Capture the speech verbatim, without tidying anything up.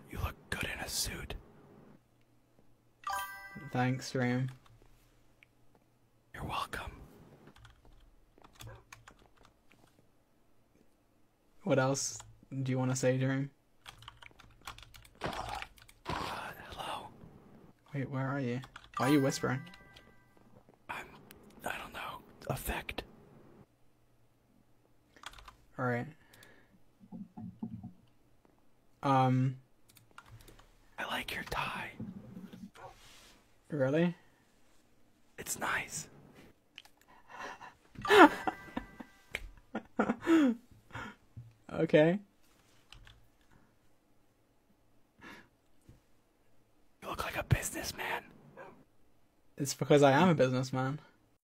You look good in a suit. Thanks, Dream. You're welcome. What else do you want to say, Dream? Uh, hello. Wait, where are you? Why are you whispering? I'm... I don't know. Effect. Alright. Um... I like your tie. Really? It's nice. Okay. You look like a businessman. It's because I am a businessman.